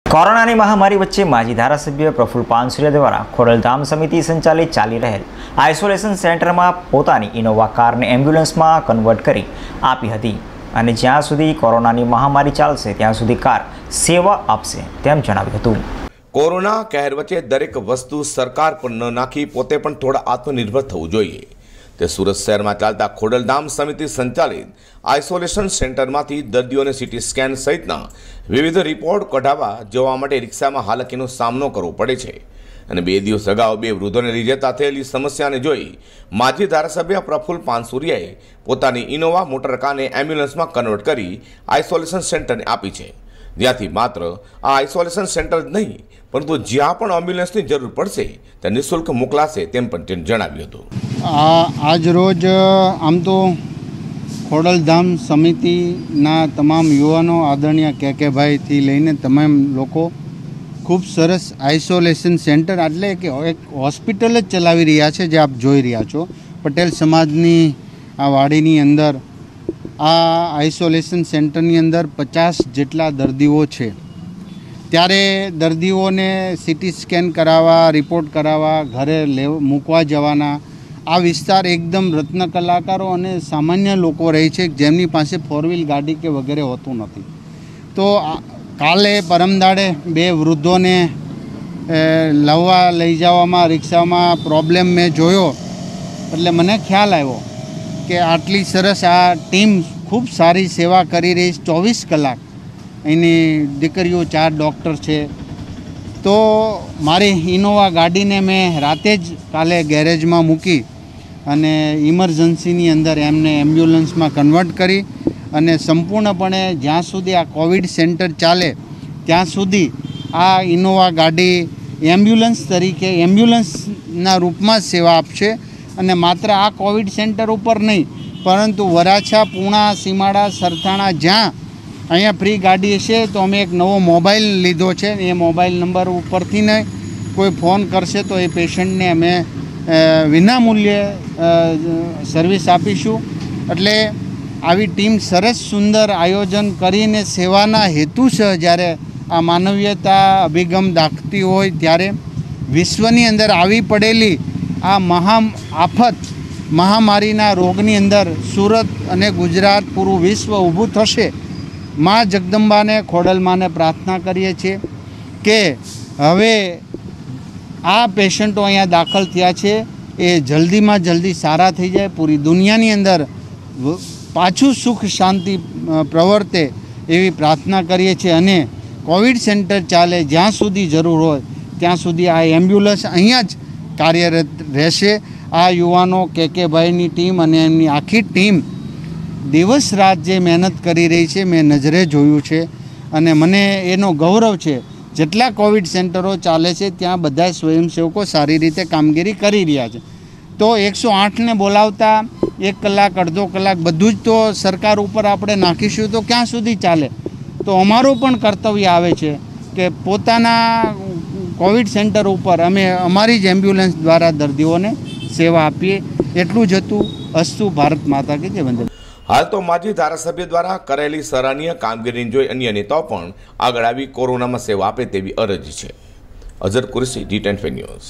કોરોનાની મહામારી વચ્ચે માજી ધારાસભ્ય પ્રફુલ્લ પાનસુરિયા દ્વારા ખોડલધામ સમિતિ સંચાલિત ચાલી રહેલ આઇસોલેશન સેન્ટરમાં પોતાની ઇનોવા કારને એમ્બ્યુલન્સમાં કન્વર્ટ કરી આપી હતી અને જ્યાં સુધી કોરોનાની મહામારી ચાલશે ત્યાં સુધી કાર સેવા આપશે તેમ જણાવ્યું હતું। કોરોના કહેર વચ્ચે દરેક વસ્તુ સરકાર પર ન નાખી પોતે પણ થોડા આત્મનિર્ભર થવું જોઈએ। તે સુરત શહેરમાં ચાલતા ખોડલધામ સમિતિ સંચાલિત આઇસોલેશન સેન્ટરમાંથી દર્દીઓને સીટી સ્કેન સહિતના વિવિધ રિપોર્ટ કઢાવવા જવા માટે રિક્ષામાં હાલાકીનો સામનો કરવો પડે છે અને 2 દિવસ અગાઉ 2 વૃદ્ધોને લીધે થયેલી સમસ્યાને જોઈ માજી ધારાસભ્ય પ્રફુલ્લ પાનસુરિયાએ પોતાની ઇનોવા મોટર કારને એમ્બ્યુલન્સમાં કન્વર્ટ કરી આઇસોલેશન સેન્ટરને આપી છે, જ્યાંથી માત્ર આ આઇસોલેશન સેન્ટર જ નહીં પરંતુ જ્યાં પણ એમ્બ્યુલન્સની જરૂર પડશે ત્યાં નિઃશુલ્ક મોકલાશે તેમ પણ તેને જણાવ્યું હતું। આજ રોજ આમ તો ખોડલધામ સમિતિના તમામ યુવાનો આદરણીય કેકેભાઈથી લઈને તમામ લોકો ખૂબ સરસ આઇસોલેશન સેન્ટર એટલે કે એક હોસ્પિટલ જ ચલાવી રહ્યા છે, જે આપ જોઈ રહ્યા છો પટેલ સમાજની આ વાડીની અંદર। આ આઇસોલેશન સેન્ટરની અંદર 50 જેટલા દર્દીઓ છે, ત્યારે દર્દીઓને સીટી સ્કેન કરાવવા, રિપોર્ટ કરાવવા, ઘરે મૂકવા જવાના આ વિસ્તાર એકદમ રત્ન કલાકારો અને સામાન્ય લોકો રહે છે, જેમની પાસે 4 ગાડી કે વગેરે હોતું નથી। તો કાલે પરમદાડે 2 વૃદ્ધોને લાવવા લઈ જવામાં રિક્ષામાં પ્રોબ્લેમ મેં જોયો, એટલે મને ખ્યાલ આવ્યો કે આટલી સરસ આ ટીમ ખૂબ સારી સેવા કરી રહી છે 24 કલાક। એની દીકરીઓ 4 ડૉક્ટર છે। તો મારી ઇનોવા ગાડીને મેં રાતે જ કાલે ગેરેજમાં મૂકી અને ઇમરજન્સીની અંદર એમને એમ્બ્યુલન્સમાં કન્વર્ટ કરી અને સંપૂર્ણપણે જ્યાં સુધી આ કોવિડ સેન્ટર ચાલે ત્યાં સુધી આ ઇનોવા ગાડી એમ્બ્યુલન્સ તરીકે એમ્બ્યુલન્સના રૂપમાં સેવા આપશે। અને માત્ર આ કોવિડ સેન્ટર ઉપર નહીં પરંતુ વરાછા, પૂણા, સીમાડા, સરથાણા જ્યાં અહીંયા ફ્રી ગાડી છે, તો અમે એક નવો મોબાઈલ લીધો છે। એ મોબાઈલ નંબર ઉપરથી ને કોઈ ફોન કરશે તો એ પેશન્ટને અમે વિનામૂલ્યે સર્વિસ આપીશું। એટલે આવી ટીમ સરસ સુંદર આયોજન કરીને સેવાના હેતુસર જ્યારે આ માનવીયતા અભિગમ દાખતી હોય ત્યારે વિશ્વની અંદર આવી પડેલી આ મહામારીના રોગની અંદર સુરત અને ગુજરાત પૂરું વિશ્વ ઊભું થશે। મા જગદંબાને, ખોડલમાને પ્રાર્થના કરીએ છીએ કે હવે આ પેશન્ટો અહીંયા દાખલ થયા છે એ જલ્દીમાં જલ્દી સારા થઈ જાય, પૂરી દુનિયાની અંદર પાછું સુખ શાંતિ પ્રવર્તે એવી પ્રાર્થના કરીએ છીએ। અને કોવિડ સેન્ટર ચાલે જ્યાં સુધી જરૂર હોય ત્યાં સુધી આ એમ્બ્યુલન્સ અહીંયા જ કાર્યરત રહેશે। આ યુવાનો કેકેભાઈની ટીમ અને એમની આખી ટીમ દિવસ રાત જે મહેનત કરી રહી છે મેં નજરે જોયું છે અને મને એનો ગૌરવ છે। જેટલા કોવિડ સેન્ટરો ચાલે છે ત્યાં બધા સ્વયંસેવકો સારી રીતે કામગીરી કરી રહ્યા છે। તો 108ને બોલાવતા 1 કલાક, અડધો કલાક બધું જ તો સરકાર ઉપર આપણે નાખીશું તો ક્યાં સુધી ચાલે? તો અમારું પણ કર્તવ્ય આવે છે કે પોતાના કોવિડ સેન્ટર ઉપર અમે અમારી જ એમ્બ્યુલન્સ દ્વારા દર્દીઓને સેવા આપીએ। એટલું જ હતું। અસ્તુ ભારત માતા કે જય વંદે। હાલ તો માજી ધારાસભ્ય દ્વારા કરેલી સરાહનીય કામગીરીને જોઈ અન્ય નેતાઓ પણ આગળ આવી કોરોનામાં સેવા આપે તેવી અરજી છે। Azhar Qureshi, D10 news.